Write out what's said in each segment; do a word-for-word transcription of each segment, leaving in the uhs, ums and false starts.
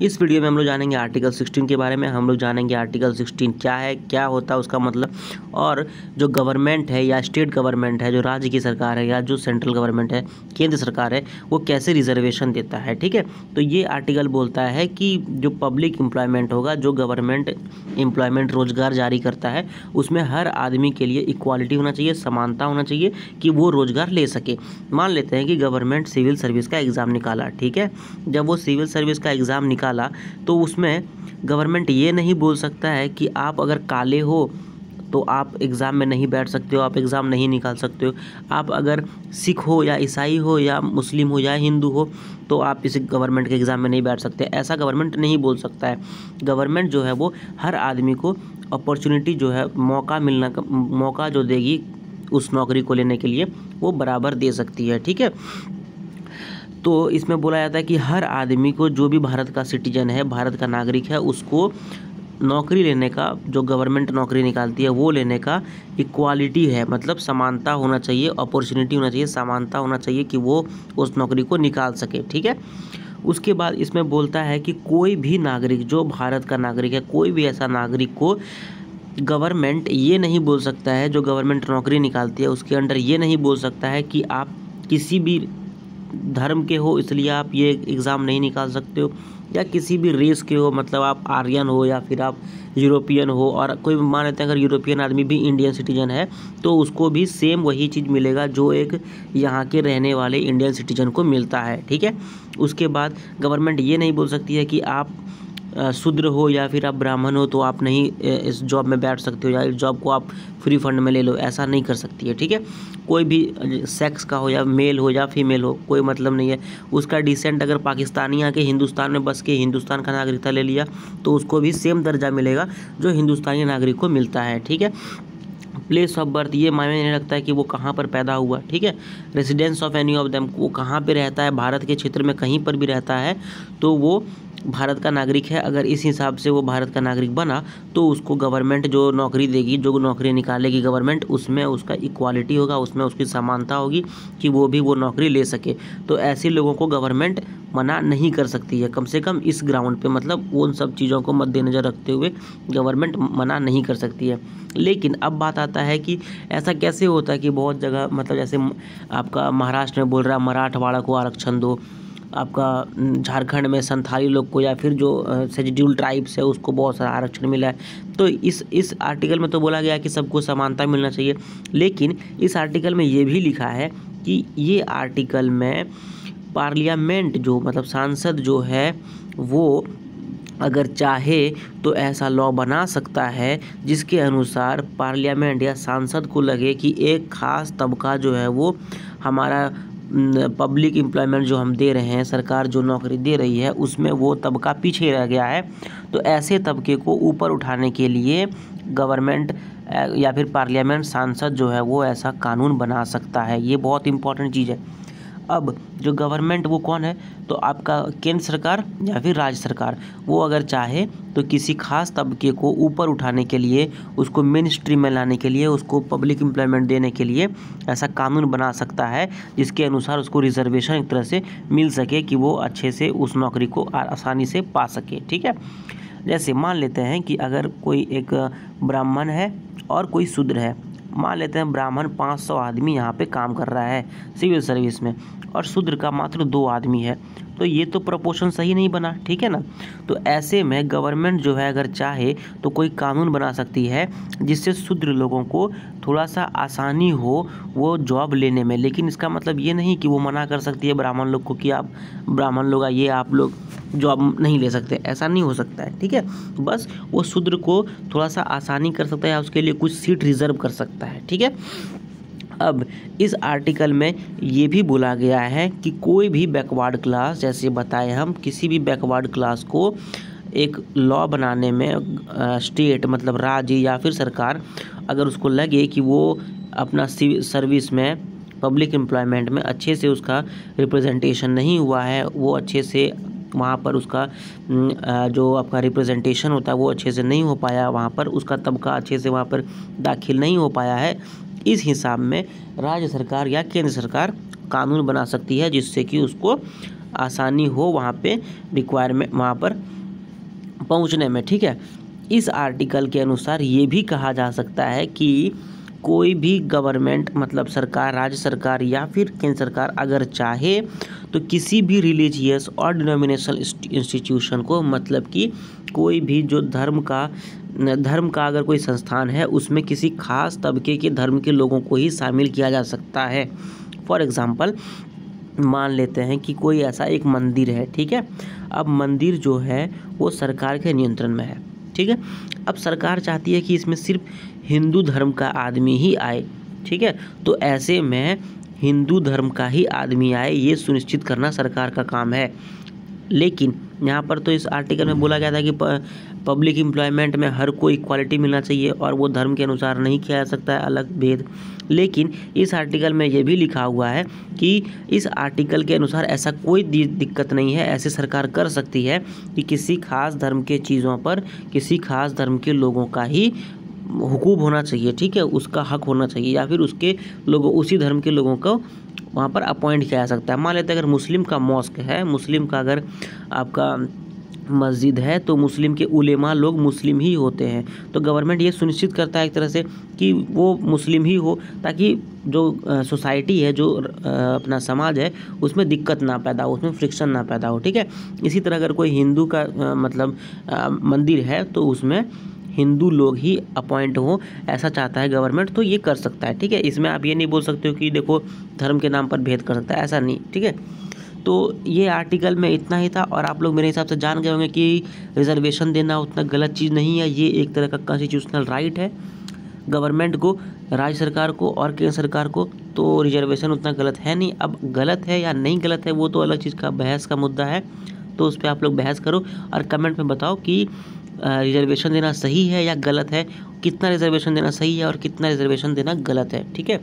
इस वीडियो में हम लोग जानेंगे आर्टिकल सिक्सटीन के बारे में। हम लोग जानेंगे आर्टिकल सिक्सटीन क्या है, क्या होता है उसका मतलब, और जो गवर्नमेंट है या स्टेट गवर्नमेंट है, जो राज्य की सरकार है या जो सेंट्रल गवर्नमेंट है, केंद्र सरकार है, वो कैसे रिजर्वेशन देता है। ठीक है, तो ये आर्टिकल बोलता है कि जो पब्लिक एम्प्लॉयमेंट होगा, जो गवर्नमेंट एम्प्लॉयमेंट रोजगार जारी करता है, उसमें हर आदमी के लिए इक्वालिटी होना चाहिए, समानता होना चाहिए कि वो रोजगार ले सके। मान लेते हैं कि गवर्नमेंट सिविल सर्विस का एग्ज़ाम निकाला। ठीक है, जब वो सिविल सर्विस का एग्ज़ाम निकाला तो उसमें गवर्नमेंट ये नहीं बोल सकता है कि आप अगर काले हो तो आप एग्ज़ाम में नहीं बैठ सकते हो, आप एग्ज़ाम नहीं निकाल सकते हो। आप अगर सिख हो या ईसाई हो या मुस्लिम हो या हिंदू हो तो आप इस गवर्नमेंट के एग्ज़ाम में नहीं बैठ सकते। ऐसा गवर्नमेंट नहीं बोल सकता है। गवर्नमेंट जो है वो हर आदमी को अपॉर्चुनिटी जो है, मौका मिलना का मौका जो देगी उस नौकरी को लेने के लिए, वो बराबर दे सकती है। ठीक है, तो इसमें बोला जाता है कि हर आदमी को, जो भी भारत का सिटीजन है, भारत का नागरिक है, उसको नौकरी लेने का, जो गवर्नमेंट नौकरी निकालती है वो लेने का इक्वालिटी है, मतलब समानता होना चाहिए, अपॉर्चुनिटी होना चाहिए, समानता होना चाहिए कि वो उस नौकरी को निकाल सके। ठीक है, उसके बाद इसमें बोलता है कि कोई भी नागरिक जो भारत का नागरिक है, कोई भी ऐसा नागरिक को गवर्नमेंट ये नहीं बोल सकता है, जो गवर्नमेंट नौकरी निकालती है उसके अंडर ये नहीं बोल सकता है कि आप किसी भी धर्म के हो इसलिए आप ये एग्ज़ाम नहीं निकाल सकते हो, या किसी भी रेस के हो, मतलब आप आर्यन हो या फिर आप यूरोपियन हो, और कोई मान लेते हैं अगर यूरोपियन आदमी भी इंडियन सिटीजन है तो उसको भी सेम वही चीज़ मिलेगा जो एक यहाँ के रहने वाले इंडियन सिटीजन को मिलता है। ठीक है, उसके बाद गवर्नमेंट ये नहीं बोल सकती है कि आप शूद्र हो या फिर आप ब्राह्मण हो तो आप नहीं इस जॉब में बैठ सकते हो या इस जॉब को आप फ्री फंड में ले लो, ऐसा नहीं कर सकती है। ठीक है, कोई भी सेक्स का हो या मेल हो या फीमेल हो, कोई मतलब नहीं है। उसका डिसेंट अगर पाकिस्तानी आके हिंदुस्तान में बस के हिंदुस्तान का नागरिकता ले लिया तो उसको भी सेम दर्जा मिलेगा जो हिंदुस्तानी नागरिक को मिलता है। ठीक है, प्लेस ऑफ बर्थ ये मायने नहीं रखता है कि वो कहाँ पर पैदा हुआ। ठीक है, residence of any of them, वो कहाँ पे रहता है, भारत के क्षेत्र में कहीं पर भी रहता है तो वो भारत का नागरिक है। अगर इस हिसाब से वो भारत का नागरिक बना तो उसको गवर्नमेंट जो नौकरी देगी, जो नौकरी निकालेगी गवर्नमेंट, उसमें उसका इक्वालिटी होगा, उसमें उसकी समानता होगी कि वो भी वो नौकरी ले सके। तो ऐसे लोगों को गवर्नमेंट मना नहीं कर सकती है, कम से कम इस ग्राउंड पे, मतलब उन सब चीज़ों को मद्देनज़र रखते हुए गवर्नमेंट मना नहीं कर सकती है। लेकिन अब बात आता है कि ऐसा कैसे होता है कि बहुत जगह, मतलब जैसे आपका महाराष्ट्र में बोल रहा है मराठवाड़ा को आरक्षण दो, आपका झारखंड में संथाली लोग को या फिर जो शेड्यूल ट्राइब्स है उसको बहुत सारा आरक्षण मिला है। तो इस इस आर्टिकल में तो बोला गया कि सबको समानता मिलना चाहिए, लेकिन इस आर्टिकल में ये भी लिखा है कि ये आर्टिकल में पार्लियामेंट जो, मतलब सांसद जो है, वो अगर चाहे तो ऐसा लॉ बना सकता है जिसके अनुसार पार्लियामेंट या सांसद को लगे कि एक ख़ास तबका जो है वो हमारा पब्लिक एम्प्लॉयमेंट जो हम दे रहे हैं, सरकार जो नौकरी दे रही है उसमें वो तबका पीछे रह गया है, तो ऐसे तबके को ऊपर उठाने के लिए गवर्नमेंट या फिर पार्लियामेंट, सांसद जो है वो ऐसा कानून बना सकता है। ये बहुत इंपॉर्टेंट चीज़ है। अब जो गवर्नमेंट वो कौन है, तो आपका केंद्र सरकार या फिर राज्य सरकार, वो अगर चाहे तो किसी खास तबके को ऊपर उठाने के लिए, उसको मेन स्ट्रीम में लाने के लिए, उसको पब्लिक एम्प्लॉयमेंट देने के लिए ऐसा कानून बना सकता है जिसके अनुसार उसको रिजर्वेशन एक तरह से मिल सके कि वो अच्छे से उस नौकरी को आसानी से पा सके। ठीक है, जैसे मान लेते हैं कि अगर कोई एक ब्राह्मण है और कोई शूद्र है, मान लेते हैं ब्राह्मण पाँच सौ आदमी यहाँ पे काम कर रहा है सिविल सर्विस में और शूद्र का मात्र दो आदमी है, तो ये तो प्रोपोर्शन सही नहीं बना। ठीक है ना, तो ऐसे में गवर्नमेंट जो है अगर चाहे तो कोई कानून बना सकती है जिससे शूद्र लोगों को थोड़ा सा आसानी हो वो जॉब लेने में। लेकिन इसका मतलब ये नहीं कि वो मना कर सकती है ब्राह्मण लोग को कि आप ब्राह्मण लोग आइए, आप लोग जॉब नहीं ले सकते, ऐसा नहीं हो सकता है। ठीक है, बस वो शूद्र को थोड़ा सा आसानी कर सकता है, उसके लिए कुछ सीट रिजर्व कर सकता है। ठीक है, अब इस आर्टिकल में ये भी बोला गया है कि कोई भी बैकवर्ड क्लास, जैसे बताए हम, किसी भी बैकवर्ड क्लास को एक लॉ बनाने में स्टेट, मतलब राज्य या फिर सरकार, अगर उसको लगे कि वो अपना सर्विस में, पब्लिक एम्प्लॉयमेंट में अच्छे से उसका रिप्रेजेंटेशन नहीं हुआ है, वो अच्छे से वहाँ पर उसका जो आपका रिप्रेजेंटेशन होता है वो अच्छे से नहीं हो पाया, वहाँ पर उसका तबका अच्छे से वहाँ पर दाखिल नहीं हो पाया है, इस हिसाब में राज्य सरकार या केंद्र सरकार कानून बना सकती है जिससे कि उसको आसानी हो वहाँ पे रिक्वायरमेंट वहाँ पर पहुँचने में, ठीक है। इस आर्टिकल के अनुसार ये भी कहा जा सकता है कि कोई भी गवर्नमेंट मतलब सरकार, राज्य सरकार या फिर केंद्र सरकार अगर चाहे तो किसी भी रिलीजियस और डिनोमिनेशनल इंस्टीट्यूशन को, मतलब कि कोई भी जो धर्म का धर्म का अगर कोई संस्थान है उसमें किसी खास तबके के धर्म के लोगों को ही शामिल किया जा सकता है। फॉर एग्ज़ाम्पल मान लेते हैं कि कोई ऐसा एक मंदिर है, ठीक है। अब मंदिर जो है वो सरकार के नियंत्रण में है, ठीक है। अब सरकार चाहती है कि इसमें सिर्फ हिंदू धर्म का आदमी ही आए, ठीक है। तो ऐसे में हिंदू धर्म का ही आदमी आए ये सुनिश्चित करना सरकार का काम है। लेकिन यहाँ पर तो इस आर्टिकल में बोला गया था कि पब्लिक एम्प्लॉयमेंट में हर को इक्वालिटी मिलना चाहिए और वो धर्म के अनुसार नहीं किया जा सकता है अलग भेद। लेकिन इस आर्टिकल में ये भी लिखा हुआ है कि इस आर्टिकल के अनुसार ऐसा कोई दिक्कत नहीं है, ऐसे सरकार कर सकती है कि किसी खास धर्म के चीज़ों पर किसी खास धर्म के लोगों का ही हुकूम होना चाहिए, ठीक है, उसका हक होना चाहिए, या फिर उसके लोगों उसी धर्म के लोगों को वहाँ पर अपॉइंट किया जा सकता है। मान लेते हैं अगर मुस्लिम का मॉस्क है, मुस्लिम का अगर आपका मस्जिद है तो मुस्लिम के उलेमा लोग मुस्लिम ही होते हैं, तो गवर्नमेंट ये सुनिश्चित करता है एक तरह से कि वो मुस्लिम ही हो, ताकि जो सोसाइटी है, जो अपना समाज है, उसमें दिक्कत ना पैदा हो, उसमें फ्रिक्शन ना पैदा हो, ठीक है। इसी तरह अगर कोई हिंदू का आ, मतलब आ, मंदिर है तो उसमें हिंदू लोग ही अपॉइंट हो, ऐसा चाहता है गवर्नमेंट, तो ये कर सकता है, ठीक है। इसमें आप ये नहीं बोल सकते हो कि देखो धर्म के नाम पर भेद कर सकता है, ऐसा नहीं, ठीक है। तो ये आर्टिकल में इतना ही था और आप लोग मेरे हिसाब से जान गए होंगे कि रिजर्वेशन देना उतना गलत चीज़ नहीं है, ये एक तरह का कॉन्स्टिट्यूशनल राइट है गवर्नमेंट को, राज्य सरकार को और केंद्र सरकार को। तो रिजर्वेशन उतना गलत है नहीं। अब गलत है या नहीं गलत है वो तो अलग चीज़ का बहस का मुद्दा है, तो उस पर आप लोग बहस करो और कमेंट में बताओ कि रिजर्वेशन देना सही है या गलत है, कितना रिजर्वेशन देना सही है और कितना रिजर्वेशन देना गलत है, ठीक है।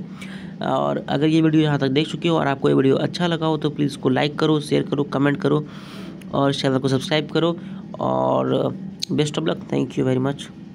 और अगर ये वीडियो यहाँ तक देख चुके हो और आपको ये वीडियो अच्छा लगा हो तो प्लीज़ इसको लाइक करो, शेयर करो, कमेंट करो और चैनल को सब्सक्राइब करो और best of luck. Thank you very much.